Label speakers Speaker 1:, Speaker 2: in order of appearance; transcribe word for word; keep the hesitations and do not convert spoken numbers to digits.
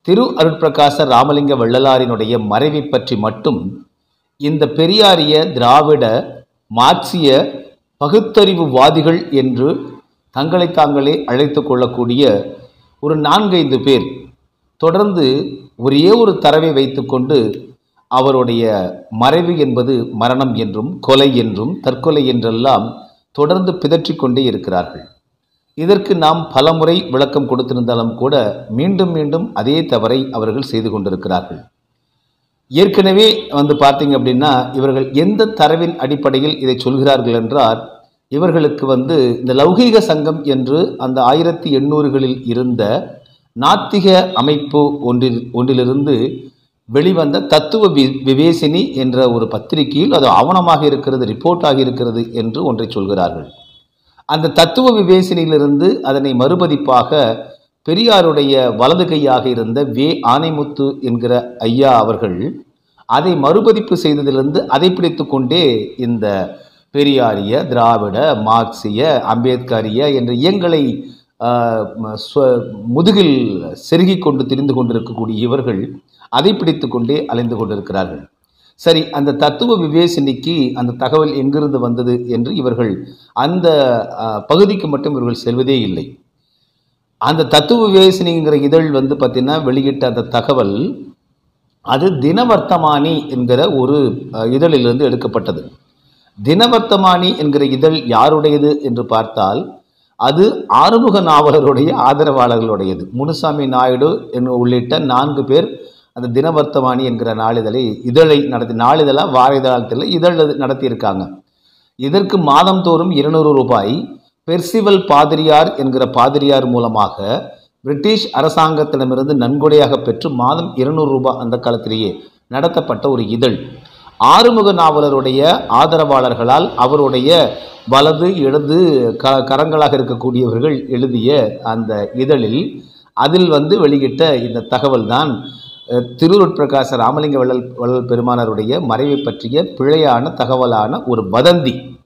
Speaker 1: திரு அருட்பிரகாச ராமலிங்க வள்ளலாரினுடைய மறைவை பற்றி மட்டும் இந்த பெரியாரிய திராவிட மார்க்சிய பகுத்தறிவுவாதிகள் என்று தங்களை தாங்களே அழைத்து கொள்ளக்கூடிய ஒரு நான்கைந்து பேர் தொடர்ந்து ஒரே ஒரு தரவை வைத்துக்கொண்டு அவருடைய மறைவு என்பது மரணம் என்றும் கொலை என்றும் தற்கொலை என்றெல்லாம் தொடர்ந்து பிதற்றிக் கொண்டே இருக்கிறார்கள். இதற்கு நாம் பலமுறை விளக்கம் கொடுத்திருந்தாலும் கூட மீண்டும் மீண்டும் அதே தவறை அவர்கள் செய்து கொண்டிருக்கிறார்கள். ஏற்கனவே வந்து பார்த்தீங்க அப்படின்னா இவர்கள் எந்த தரவின் அடிப்படையில் இதை சொல்கிறார்கள் என்றால், இவர்களுக்கு வந்து இந்த லௌகீக சங்கம் என்று அந்த ஆயிரத்தி எண்ணூறுகளில் இருந்த நாத்திக அமைப்பு ஒன்றில் ஒன்றிலிருந்து வெளிவந்த தத்துவ வி விவேசினி என்ற ஒரு பத்திரிகையில் அது ஆவணமாக இருக்கிறது, ரிப்போர்ட்டாக இருக்கிறது என்று ஒன்றை சொல்கிறார்கள். அந்த தத்துவ விவேசினியிலிருந்து அதனை மறுபதிப்பாக பெரியாருடைய வலது கையாக இருந்த வே ஆனைமுத்து என்கிற ஐயா அவர்கள் அதை மறுபதிப்பு செய்ததிலிருந்து அதை பிடித்து கொண்டே இந்த பெரியாரிய திராவிட மார்க்சிய அம்பேத்கரிய என்ற இயங்களை முதுகில் செருகி கொண்டு திரிந்து கொண்டிருக்கக்கூடிய இவர்கள் அதை பிடித்து கொண்டே அலைந்து கொண்டிருக்கிறார்கள். சரி, அந்த தத்துவ விவேசினிக்கு அந்த தகவல் எங்கிருந்து வந்தது என்று இவர்கள் அந்த பகுதிக்கு மட்டும் இவர்கள் செல்வதே இல்லை. அந்த தத்துவ விவேசினிங்கிற இதழ் வந்து பார்த்தீங்கன்னா வெளியிட்ட அந்த தகவல் அது தினவர்த்தமானி என்கிற ஒரு இதழிலிருந்து எடுக்கப்பட்டது. தினவர்த்தமானி என்கிற இதழ் யாருடையது என்று பார்த்தால் அது ஆறுமுக நாவலருடைய ஆதரவாளர்களுடையது. முனுசாமி நாயுடு என்று உள்ளிட்ட நான்கு பேர் அந்த தினவர்த்தமானி என்கிற நாளிதழை இதழை நடத்தி நாளிதழாக வார இதழத்தில் இதழ் நடத்தியிருக்காங்க. இதற்கு மாதந்தோறும் இருநூறு ரூபாய் பெர்சிவல் பாதிரியார் என்கிற பாதிரியார் மூலமாக பிரிட்டிஷ் அரசாங்கத்திடமிருந்து நன்கொடையாக பெற்று மாதம் இருநூறு ரூபாய் அந்த காலத்திலேயே நடத்தப்பட்ட ஒரு இதழ். ஆறுமுக நாவலருடைய ஆதரவாளர்களால் அவருடைய வலது இடது க கரங்களாக இருக்கக்கூடியவர்கள் எழுதிய அந்த இதழில் அதில் வந்து வெளியிட்ட இந்த தகவல் தான் திரு அருட்பிரகாச ராமலிங்க வள்ளல் வள்ளல் பெருமானாருடைய மறைவை பற்றிய பிழையான தகவலான ஒரு வதந்தி.